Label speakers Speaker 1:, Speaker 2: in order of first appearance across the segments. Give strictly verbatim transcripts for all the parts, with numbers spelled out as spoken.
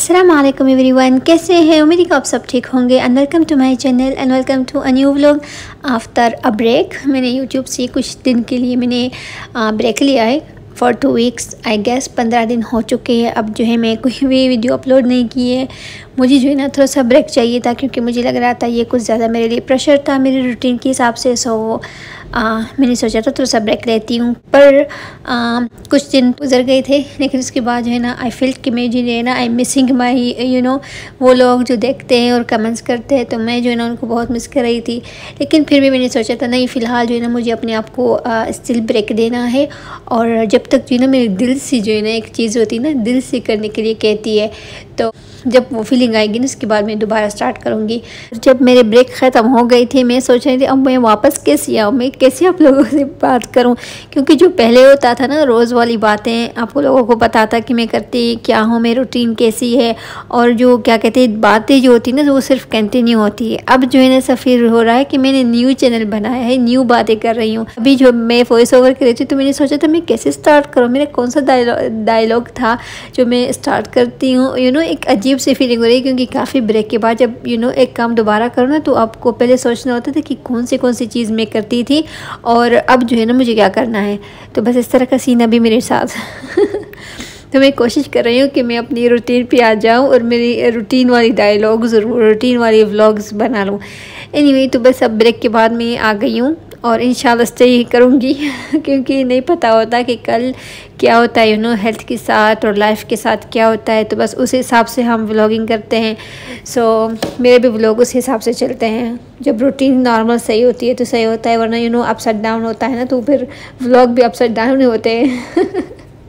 Speaker 1: अस्सलाम वालेकुम एवरीवन, कैसे हैं? उम्मीद है कि आप सब ठीक होंगे and welcome to my channel and welcome to a new vlog after a break. मैंने यूट्यूब से कुछ दिन के लिए मैंने ब्रेक लिया है for two weeks I guess, पंद्रह दिन हो चुके हैं। अब जो है मैं कोई भी वीडियो अपलोड नहीं की है। मुझे जो है ना थोड़ा सा ब्रेक चाहिए था क्योंकि मुझे लग रहा था ये कुछ ज़्यादा मेरे लिए प्रेशर था मेरे रूटीन के हिसाब से। सो आ, मैंने सोचा था थोड़ा सा ब्रेक लेती हूँ, पर आ, कुछ दिन गुजर गए थे लेकिन उसके बाद जो है ना आई फील कि मैं जो है ना I missing my you know वो लोग जो देखते हैं और कमेंट्स करते हैं, तो मैं जो है ना उनको बहुत मिस कर रही थी। लेकिन फिर भी मैंने सोचा था नहीं, फ़िलहाल जो है ना मुझे अपने आप को स्टिल ब्रेक देना है। और जब तक जो है ना मेरे दिल से जो है ना एक चीज़ होती है ना, दिल से करने के लिए कहती है, तो जब वो फीलिंग आएगी ना उसके बाद मैं दोबारा स्टार्ट करूँगी। जब मेरे ब्रेक ख़त्म हो गई थी मैं सोच रही थी अब मैं वापस कैसे आऊँ, मैं कैसे आप लोगों से बात करूँ, क्योंकि जो पहले होता था ना रोज़ वाली बातें, आपको लोगों को पता था कि मैं करती क्या हूँ, मेरी रूटीन कैसी है, और जो क्या कहते हैं बातें जो होती है ना वो सिर्फ कंटिन्यू होती है। अब जो है ना सफ़ीर हो रहा है कि मैंने न्यू चैनल बनाया है, न्यू बातें कर रही हूँ। अभी जो मैं वॉइस ओवर कर रही थी तो मैंने सोचा था मैं कैसे स्टार्ट करूँ, मेरा कौन सा डायलॉग था जो मैं स्टार्ट करती हूँ। यू नो एक अजीब सी फीलिंग हो रही है क्योंकि काफ़ी ब्रेक के बाद जब यू नो एक काम दोबारा करो ना तो आपको पहले सोचना होता था कि कौन सी कौन सी चीज़ मैं करती थी और अब जो है ना मुझे क्या करना है। तो बस इस तरह का सीन अभी मेरे साथ तो मैं कोशिश कर रही हूँ कि मैं अपनी रूटीन पे आ जाऊँ और मेरी रूटीन वाली डायलॉग्स और रूटीन वाली व्लॉग्स बना लूँ। एनीवे तो बस अब ब्रेक के बाद मैं आ गई हूँ और इंशाल्लाह स्टे ही करूँगी क्योंकि नहीं पता होता कि कल क्या होता है, यू नो हेल्थ के साथ और लाइफ के साथ क्या होता है। तो बस उस हिसाब से हम व्लॉगिंग करते हैं। सो so, मेरे भी व्लॉग उस हिसाब से चलते हैं। जब रूटीन नॉर्मल सही होती है तो सही होता है, वरना यू नो अपसाइड डाउन होता है ना तो फिर व्लॉग भी अपसाइड डाउन ही होते हैं।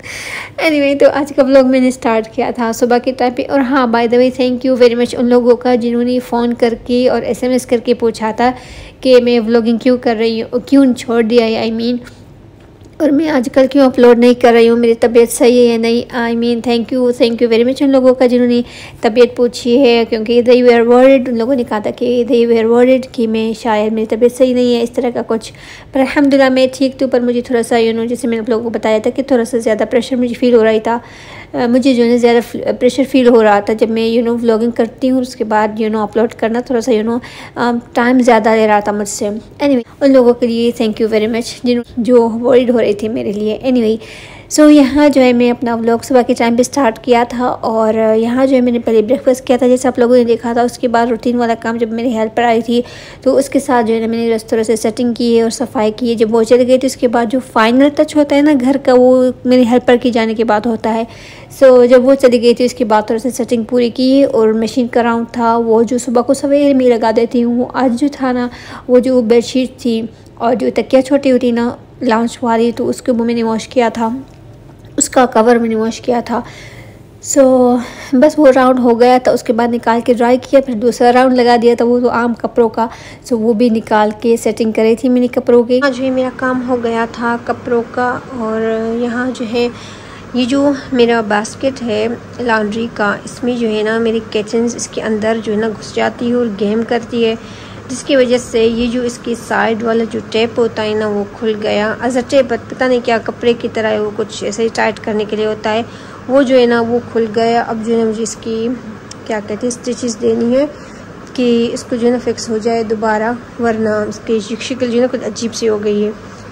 Speaker 1: एनीवे anyway, तो आज का व्लॉग मैंने स्टार्ट किया था सुबह के टाइम पे। और हाँ, by the way thank you very much उन लोगों का जिन्होंने फ़ोन करके और एसएमएस करके पूछा था कि मैं व्लॉगिंग क्यों कर रही हूँ, क्यों छोड़ दिया है आई मीन और मैं आजकल क्यों अपलोड नहीं कर रही हूँ, मेरी तबीयत सही है या नहीं। I mean thank you thank you very much उन लोगों का जिन्होंने तबीयत पूछी है, क्योंकि दे वेयर वर्ried, उन लोगों ने कहा था कि दे वेयर वर्ried कि मैं शायद मेरी तबीयत सही नहीं है, इस तरह का कुछ। पर अल्हम्दुलिल्लाह मैं ठीक थी। ऊपर मुझे थोड़ा सा यू नो जैसे मैंने आप लोगों को बताया था कि थोड़ा सा ज़्यादा प्रेशर मुझे फील हो रहा था। Uh, मुझे जो है ज़्यादा प्रेशर फील हो रहा था जब मैं यू नो व्लॉगिंग करती हूँ, उसके बाद यू नो अपलोड करना थोड़ा सा यू नो टाइम ज़्यादा ले रहा था मुझसे। एनीवे उन लोगों के लिए थैंक यू वेरी मच जिन जो वरीड हो रही थी मेरे लिए। एनीवे सो so, यहाँ जो है मैं अपना व्लॉग सुबह के टाइम पे स्टार्ट किया था और यहाँ जो है मैंने पहले ब्रेकफास्ट किया था जैसे आप लोगों ने देखा था। उसके बाद रूटीन वाला काम जब मेरी हेल्पर आई थी तो उसके साथ जो है ना मैंने रेस्टोरेंट से सेटिंग की है और सफाई की है। जब वो चली गई तो उसके बाद जो फाइनल टच होता है ना घर का, वो मेरी हेल्पर की जाने के बाद होता है। सो so, जब वो चली गई थी उसके बाद थोड़ा सा सेटिंग पूरी की और मशीन का राउंड था वो जो सुबह को सवेरे में लगा देती हूँ। आज जो था ना वो जो बेडशीट थी और जो तकिया छोटी होती ना लाउंज वाली, तो उसको वो मैंने वॉश किया था, उसका कवर मैंने वॉश किया था। सो so, बस वो राउंड हो गया था, उसके बाद निकाल के ड्राई किया, फिर दूसरा राउंड लगा दिया था वो तो आम कपड़ों का। सो so, वो भी निकाल के सेटिंग करी थी मैंने कपड़ों की। आज भी मेरा काम हो गया था कपड़ों का। और यहाँ जो है ये जो मेरा बास्केट है लॉन्ड्री का, इसमें जो है ना मेरी किचन्स इसके अंदर जो है ना घुस जाती है और गेम करती है, जिसकी वजह से ये जो इसकी साइड वाला जो टेप होता है ना वो खुल गया। एज अ टेप पता नहीं क्या कपड़े की तरह है, वो कुछ ऐसे ही टाइट करने के लिए होता है, वो जो है ना वो खुल गया। अब जो है ना मुझे इसकी क्या कहते हैं स्टिचेस देनी है कि इसको जो है ना फिक्स हो जाए दोबारा, वरना इसकी शक्ल जो है ना कुछ अजीब सी हो गई है।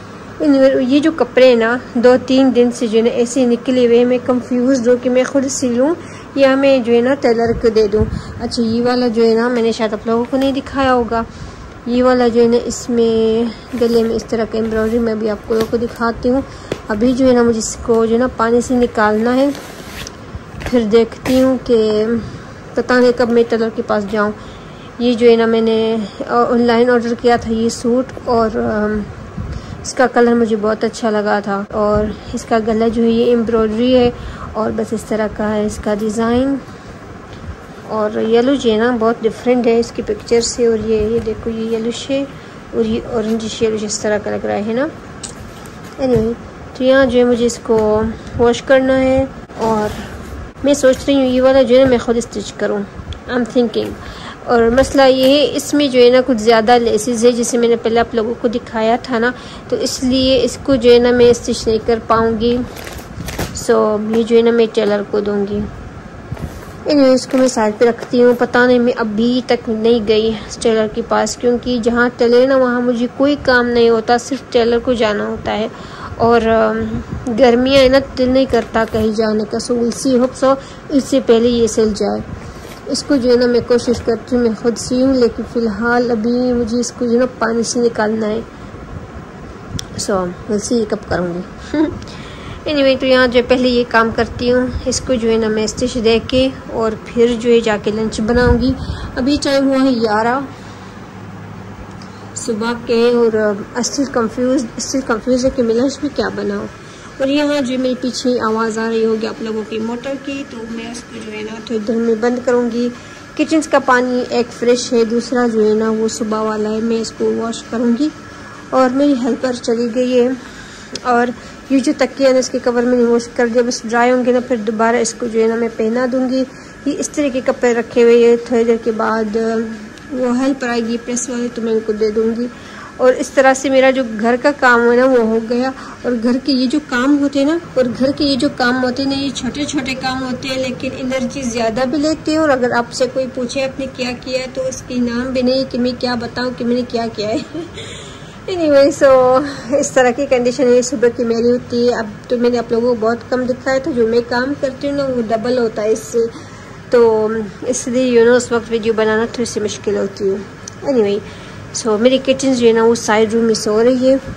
Speaker 1: ये जो कपड़े ना दो तीन दिन से जो है ना ऐसे निकले हुए, मैं कंफ्यूज हूँ कि मैं खुद सिलूँ या मैं जो है ना टेलर को दे दूँ। अच्छा ये वाला जो है ना मैंने शायद आप लोगों को नहीं दिखाया होगा, ये वाला जो है ना इसमें गले में इस तरह का एम्ब्रॉयडरी मैं भी आपको लोगों को दिखाती हूँ। अभी जो है ना मुझे इसको जो है ना पानी से निकालना है, फिर देखती हूँ कि पता नहीं कब मैं टेलर के पास जाऊँ। ये जो है ना मैंने ऑनलाइन ऑर्डर किया था ये सूट और इसका कलर मुझे बहुत अच्छा लगा था और इसका गला जो है ये एम्ब्रॉयडरी है और बस इस तरह का है इसका डिज़ाइन। और येलो जो है ना बहुत डिफरेंट है इसकी पिक्चर से, और ये ये देखो ये येलोश है और ये ऑरेंजिश येलोश इस तरह का लग रहा है ना। एनीवे तो यहाँ जो है मुझे इसको वॉश करना है और मैं सोच रही हूँ ये वाला जो है ना मैं खुद स्टिच करूँ, आई एम थिंकिंग। और मसला ये है इसमें जो है ना कुछ ज़्यादा लेसेस है, जिसे मैंने पहले आप लोगों को दिखाया था ना, तो इसलिए इसको जो है ना मैं स्टिच नहीं कर पाऊँगी। सो ये जो है ना मैं टेलर को दूँगी।
Speaker 2: इन्हें इसको मैं साइड पे रखती हूँ। पता नहीं मैं अभी तक नहीं गई टेलर के पास, क्योंकि जहाँ टेलर ना वहाँ मुझे कोई काम नहीं होता, सिर्फ टेलर को जाना होता है। और गर्मियाँ है ना, दिल नहीं करता कहीं जाने का। सो विल सी, होप सो इससे पहले ये सिल जाए। इसको जो है ना मैं कोशिश करती हूँ मैं खुद सीऊँ, लेकिन फ़िलहाल अभी मुझे इसको जो है ना पानी से निकालना है। सो विल सी कब करूँगी। एनीवे तो यहाँ जो पहले ये काम करती हूँ, इसको जो है ना मैं स्टिच दे के और फिर जो है जाके लंच बनाऊँगी। अभी टाइम हुआ है ग्यारह सुबह के और स्टिल कंफ्यूज स्टिल कंफ्यूज है कि मैं लंच में क्या बनाऊँ। और यहाँ जो मेरे पीछे आवाज़ आ रही होगी आप लोगों की मोटर की, तो मैं उसको जो है ना थोड़ी देर में बंद करूँगी। किचन का पानी एक फ्रेश है, दूसरा जो है ना वो सुबह वाला है, मैं इसको वॉश करूँगी। और मेरी हेल्पर चली गई है और ये जो तकिया है इसके कवर मैंने वॉश कर दिया, बस ड्राई होंगे ना फिर दोबारा इसको जो है ना मैं पहना दूँगी। ये इस तरह के कपड़े रखे हुए हैं, थोड़ी देर के बाद वो हेल्पर आएगी प्रेस वाली तो मैं उनको दे दूँगी। और इस तरह से मेरा जो घर का काम है ना वो हो गया। और घर के ये जो काम होते हैं ना और घर के ये जो काम होते हैं ना ये छोटे छोटे काम होते हैं, लेकिन एनर्जी ज़्यादा भी लेते हैं। और अगर आपसे कोई पूछे आपने क्या किया है तो उसकी नाम भी नहीं कि मैं क्या बताऊँ कि मैंने क्या किया है। एनीवे सो इस तरह की कंडीशन है सुबह की मेरी होती है। अब तो मैंने आप लोगों को बहुत कम दिखाया था, जो मैं काम करती हूँ ना वो डबल होता है इससे, तो इसलिए यू नो उस वक्त वीडियो बनाना थोड़ी सी मुश्किल होती है। एनीवे सो so, मेरी किचन जो है ना वो साइड रूम में सो रही है।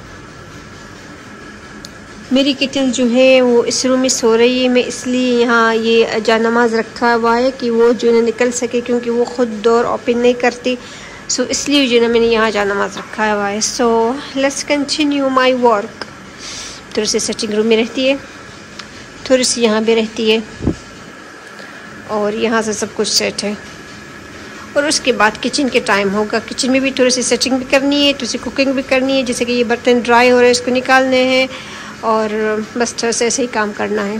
Speaker 2: मेरी किचन जो है वो इस रूम में सो रही है। मैं इसलिए यहाँ ये जानमाज रखा हुआ है कि वो जो है निकल सके, क्योंकि वो ख़ुद डोर ओपन नहीं करती। सो so, इसलिए जो है ना मैंने यहाँ जानमाज रखा हुआ है। So let's continue my work. थोड़ी सी सेटिंग रूम में रहती है, थोड़ी सी यहाँ भी रहती है और यहाँ से सब कुछ सेट है। और उसके बाद किचन के टाइम होगा। किचन में भी थोड़ी सी सेटिंग भी करनी है, थोड़ी सी कुकिंग भी करनी है। जैसे कि ये बर्तन ड्राई हो रहे हैं इसको निकालने हैं और बस थोड़ा सा ऐसे ही काम करना है।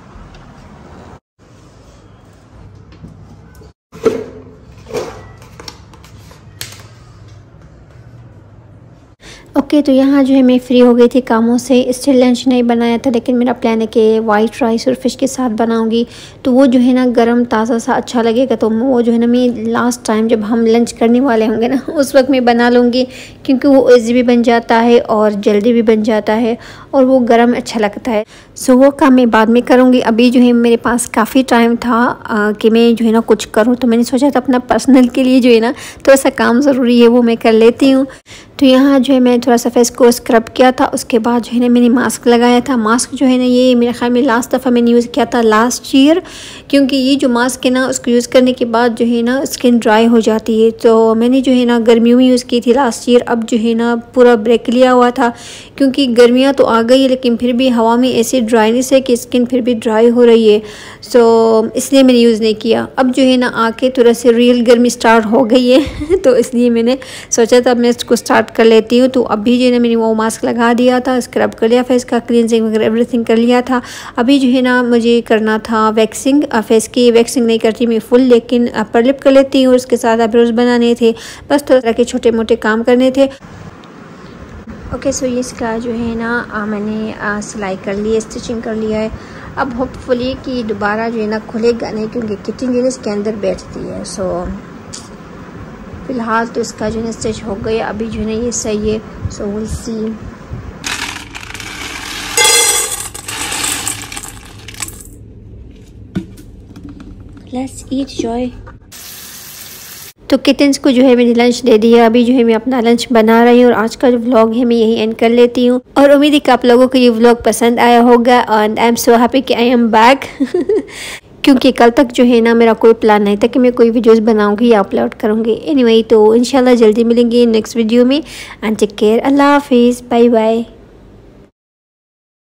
Speaker 1: ओके okay, तो यहाँ जो है मैं फ्री हो गई थी कामों से। स्टिल लंच नहीं बनाया था, लेकिन मेरा प्लान है कि वाइट राइस और फिश के साथ बनाऊंगी, तो वो जो है ना गरम ताज़ा सा अच्छा लगेगा। तो वो जो है ना मैं लास्ट टाइम जब हम लंच करने वाले होंगे ना उस वक्त मैं बना लूँगी, क्योंकि वो ईजी भी बन जाता है और जल्दी भी बन जाता है और वो गरम अच्छा लगता है। सो वो काम मैं बाद में करूँगी। अभी जो है मेरे पास काफ़ी टाइम था आ, कि मैं जो है ना कुछ करूँ, तो मैंने सोचा था अपना पर्सनल के लिए जो है ना थोड़ा सा काम ज़रूरी है वो मैं कर लेती हूँ। तो यहाँ जो है मैं थोड़ा सा फेस को स्क्रब किया था, उसके बाद जो है ना मैंने मास्क लगाया था। मास्क जो है ना ये मेरे ख्याल में लास्ट दफ़ा मैंने यूज़ किया था लास्ट ईयर, क्योंकि ये जो मास्क है ना उसको यूज़ करने के बाद जो है ना स्किन ड्राई हो जाती है। तो मैंने जो है ना गर्मियों में यूज़ की थी लास्ट ईयर। अब जो है ना पूरा ब्रेक लिया हुआ था, क्योंकि गर्मियाँ तो आ गई है लेकिन फिर भी हवा में ऐसी ड्राइनेस है कि स्किन फिर भी ड्राई हो रही है। सो इसलिए मैंने यूज़ नहीं किया। अब जो है ना आके थोड़ा सा रियल गर्मी स्टार्ट हो गई है तो इसलिए मैंने सोचा था मैं इसको स्टार्ट कर लेती हूँ। तो अभी जो है ना मैंने वो मास्क लगा दिया था, स्क्रब कर लिया, फेस का क्लींजिंग वगैरह एवरीथिंग कर लिया था। अभी जो है ना मुझे करना था वैक्सिंग। फेस की वैक्सिंग नहीं करती मैं फुल, लेकिन अपर लिप कर लेती हूँ। उसके साथ आईब्रोज बनाने थे, बस तरह के छोटे मोटे काम करने थे। ओके सो ये इसका जो है ना आ, मैंने आ, सिलाई कर ली है, स्टिचिंग कर लिया है। अब होपफुली कि दोबारा जो है ना खुलेगा नहीं, क्योंकि किचन जो है इसके अंदर बैठती है। सो फिलहाल तो इसका जो है स्टिच हो गया। अभी जो है ना ये सही है। So will see. Let's enjoy. तो किटन्स को जो है मैंने लंच दे दिया। अभी जो है मैं अपना लंच बना रही हूँ और आज का जो व्लॉग है मैं यही एंड कर लेती हूँ। और उम्मीद है कि आप लोगों को ये व्लॉग पसंद आया होगा and I am so happy कि आई एम बैक क्योंकि कल तक जो है ना मेरा कोई प्लान नहीं था कि मैं कोई वीडियोस बनाऊंगी या अपलोड करूंगी। एनीवे तो इंशाल्लाह जल्दी मिलेंगे नेक्स्ट वीडियो में एंड टेक केयर। अल्लाह हाफिज़, बाय बाय।